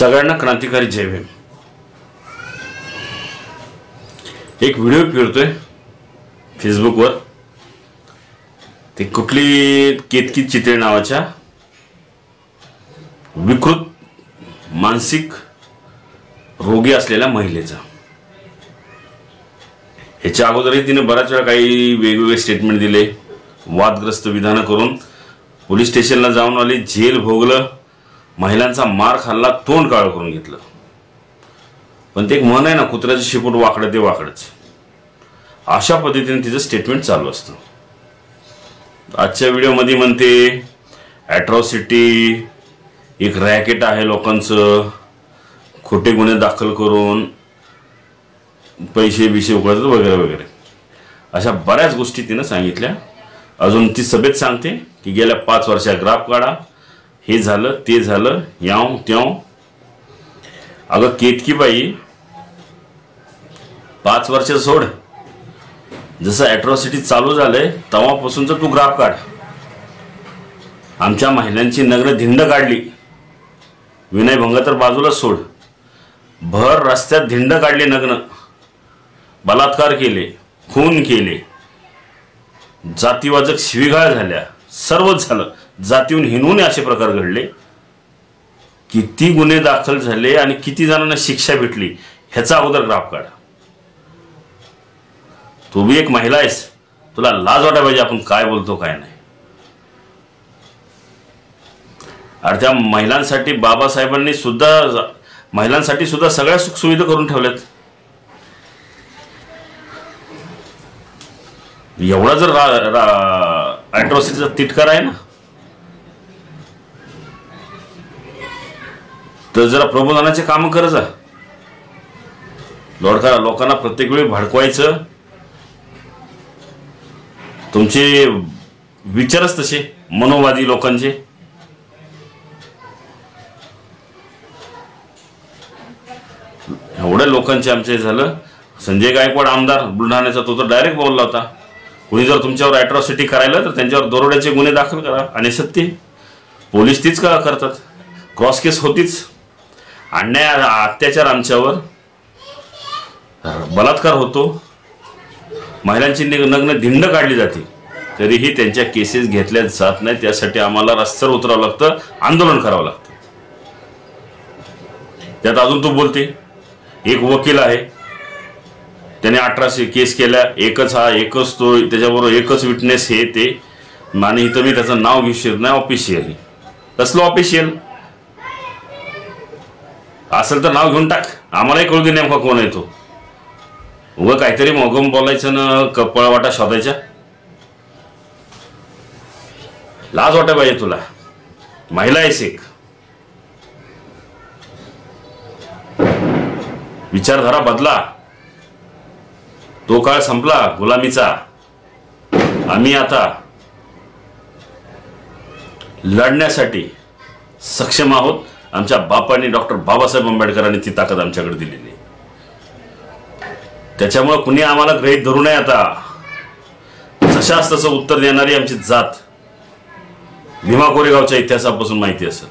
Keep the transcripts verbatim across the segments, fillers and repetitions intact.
सगळ्यांना क्रांतिकारी जय भीम। एक व्हिडिओ फिरतोय फेसबुकवर, ते कुठली केतकी चितळे नावाच्या विकृत मानसिक रोगी असलेल्या महिलेचा। ह्याच्या अगोदरही तिने बऱ्याच वेळा काही वेगवेगळे स्टेटमेंट दिले, वादग्रस्त विधान करून पोलीस स्टेशनला जाऊन आली, जेल भोगलं, महिलांचा मार खाल्ला, तोंड काळ करून घेतलं। पण ते एक म्हण आहे ना, कुत्र्याचं शेपूट वाकडं ते वाकडच, अशा पद्धतीने तिचं स्टेटमेंट चालू असतं। आजच्या व्हिडिओमध्ये म्हणते ॲट्रॉसिटी, एक रॅकेट आहे लोकांचं, खोटे गुन्हे दाखल करून पैसे बिशे उकळतात वगैरे वगैरे, अशा बऱ्याच गोष्टी तिनं सांगितल्या। अजून ती सभेत सांगते की गेल्या पाच वर्षात ग्राफ काढा, हे झालं ते झालं, याव त्याव। अगं केतकीबाई, पाच वर्ष सोड, जसं ॲट्रॉसिटी चालू झालंय तेव्हापासूनच तू ग्राफ काढ। आमच्या महिलांची नग्न धिंड काढली, विनयभंग तर बाजूला सोड, भर रस्त्यात धिंड काढली नग्न, बलात्कार केले, खून केले, जातीवाचक शिवीगाळ झाल्या, सर्वच झालं। जातीहून हिनवून असे प्रकार घडले, किती गुन्हे दाखल झाले आणि किती जणांना शिक्षा भेटली ह्याचा अगोदर ग्राफ काढ। तू बी एक महिला आहेस, तुला लाज वाटायला पाहिजे आपण काय बोलतो काय नाही। अरे त्या महिलांसाठी बाबासाहेबांनी सुद्धा महिलांसाठी सुद्धा सगळ्या सुखसुविधा करून ठेवल्यात। एवढा जर ॲट्रॉसिटीचा तिटकार आहे ना, तर जरा प्रबोधनाचे काम कर जा। लोडका लोकांना प्रत्येक वेळी भडकवायचं, तुमचे विचारच तसे मनोवादी लोकांचे। एवढ्या लोकांचे आमचे झालं। संजय गायकवाड आमदार बुलढाण्याचा, तो तर डायरेक्ट बोलला होता, कोणी जर तुमच्यावर ॲट्रॉसिटी करायला तर त्यांच्यावर दरोड्याचे गुन्हे दाखल करा। आणि सत्य पोलीस तीच का करतात, क्रॉस केस होतीच, अन्याय अत्याचार आमच्यावर, बलात्कार होतो, महिलांची नग्न धिंड काढली जाते, तरीही त्यांच्या केसेस घेतल्या जात नाही। त्यासाठी आम्हाला रस्त्यावर उतरावं लागतं, आंदोलन करावं लागतं। त्यात अजून तू बोलते एक वकील आहे, त्याने अठराशे केस केल्या, एकच हा एकच तो, त्याच्याबरोबर एकच विटनेस हे ते, आणि इथं मी त्याचं नाव घेऊ नाही ऑफिशियली। कसलं ऑफिशियल असेल तर नाव घेऊन टाक, आम्हालाही कळू दे नेमका कोण आहे तो। उगं काहीतरी मोगम बोलायचं ना, कपळवाटा शोधायच्या, लाज वाटायला पाहिजे तुला। महिला आहेस एक, विचारधारा बदला। तो काळ संपला गुलामीचा, आम्ही आता लढण्यासाठी सक्षम आहोत। आमच्या बापांनी, डॉक्टर बाबासाहेब आंबेडकरांनी ती ताकद आमच्याकडे दिलेली आहे। त्याच्यामुळे कुणी आम्हाला गृहीत धरू नये। आता जशास तसं उत्तर देणारी आमची जात भीमा कोरेगावच्या इतिहासापासून माहिती असेल।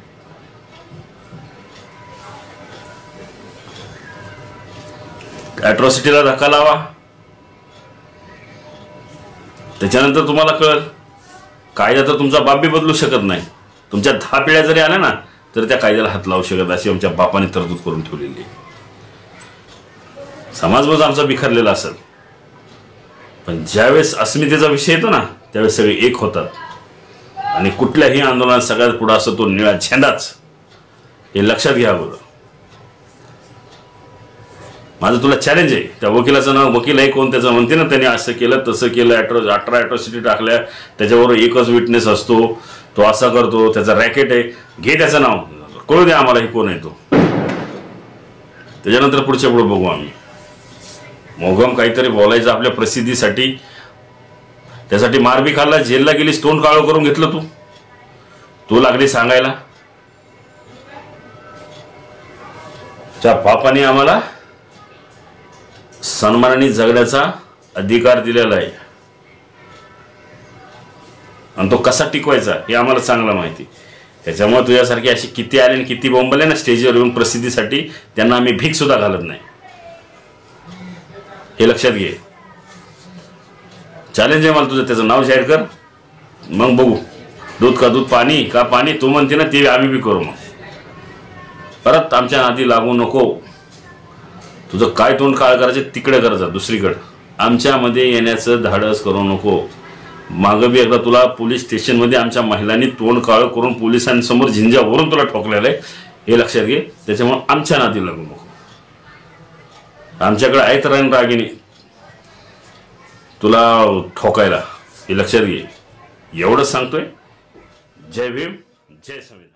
ॲट्रॉसिटीला धक्का लावा, त्याच्यानंतर तुम्हाला कळल कायदा तर तुमचा बाप बी बदलू शकत नाही। तुमच्या दहा पिढ्या जरी आल्या ना तर त्या कायद्याला हात लावू शकत, अशी आमच्या बापाने तरतूद करून ठेवलेली आहे। समाजमज आमचा बिखरलेला असेल, पण ज्यावेळेस अस्मितेचा विषय येतो ना त्यावेळेस सगळे एक होतात। आणि कुठल्याही आंदोलनात सगळ्यात पुढे असतो तो निळा झेंडाच, हे लक्षात घ्या बरं। माझं तुला चॅलेंज आहे, त्या वकिलाचं नाव, वकील आहे कोण त्याचं म्हणते ना, त्याने असं केलं तसं केलं, ॲट्रो अठरा ॲट्रॉसिटी टाकल्या, त्याच्याबरोबर एकच विटनेस असतो, तो असा करतो, त्याचा रॅकेट आहे, घे त्याचं नाव, कळू द्या आम्हाला हे कोण आहे तो। त्याच्यानंतर पुढच्या पुढे बघू आम्ही। मोगम काहीतरी बोलायचं आपल्या प्रसिद्धीसाठी, त्यासाठी मारबी खाल्ला, जेलला गेलीस, तोंड काळं करून घेतलं तू, तू लागली सांगायला। त्या बापाने आम्हाला सन्मानाने जगण्याचा अधिकार दिलेला आहे, आणि तो कसा टिकवायचा हे आम्हाला चांगलं माहिती। त्याच्यामुळे तुझ्यासारखे अशी किती आले आणि किती बोंबले ना स्टेजवर येऊन प्रसिद्धीसाठी, त्यांना आम्ही भीक सुद्धा घालत नाही, हे लक्षात घे. चॅलेंज आहे मला तुझं, त्याचं नाव जाहीर कर, मग बघू दूध का दूध पाणी का पाणी तू म्हणते ना, ते आम्ही बी करू. मग परत आमच्या नादी लागू नको. तुझं काय तोंड काळ करायचं तिकडे करायचं, दुसरीकडे आमच्यामध्ये येण्याचं धाडस करू नको. मागं बी एकदा तुला पोलीस स्टेशनमध्ये आमच्या महिलांनी तोंड काळ करून पोलिसांसमोर झिंजावरून तुला ठोकलेलं आहे, हे लक्षात घे. त्याच्यामुळे आमच्या नादी लागू नको. आमच्याकडे आहेत रणरागिणी तुला ठोकायला, हे लक्षात घे. एवढंच सांगतोय. जय भीम, जय संविधान.